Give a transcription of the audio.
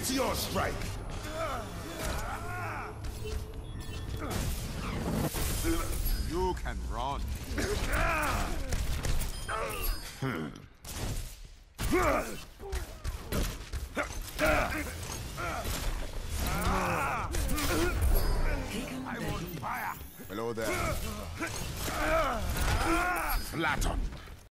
Meteor strike! You can run. I want fire. Hello there. Flatten.